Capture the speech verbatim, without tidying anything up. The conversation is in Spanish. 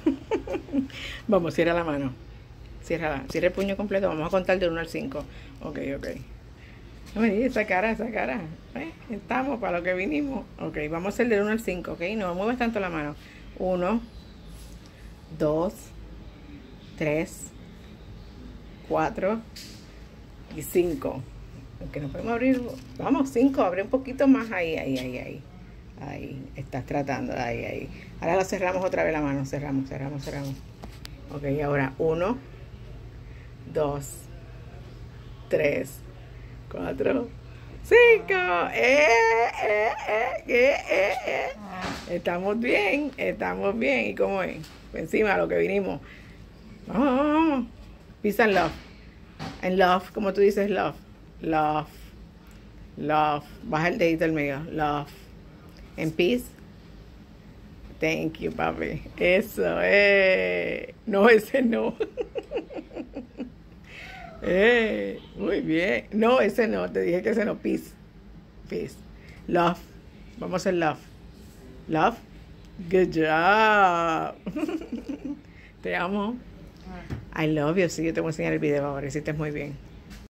Vamos, cierra la mano. Cierra, cierra el puño completo. Vamos a contar de uno al cinco. Ok, ok. No me digas esa cara, esa cara. ¿Eh? Estamos para lo que vinimos. Ok, vamos a hacer del uno al cinco, ok. No muevas tanto la mano. uno, dos, tres, cuatro y cinco. Aunque no podemos abrir. Vamos, cinco. Abre un poquito más. Ahí, ahí, ahí, ahí. Ahí. Estás tratando. Ahí, ahí. Ahora lo cerramos otra vez la mano. Cerramos, cerramos, cerramos. Ok, ahora uno, dos, tres, cuatro, cinco. Eh, eh, eh, eh, eh, eh. Estamos bien, estamos bien. ¿Y cómo es? Encima de lo que vinimos. Vamos, vamos, vamos. Peace and love. And love, como tú dices, love. Love. Love. Baja el dedito al medio. Love. And peace. Thank you, papi. Eso, eh. No, ese no. eh, muy bien. No, ese no. Te dije que ese no. Peace. Peace. Love. Vamos a hacer love. Love. Good job. Te amo. I love you. Sí, yo te voy a enseñar el video ahora. Hiciste muy bien.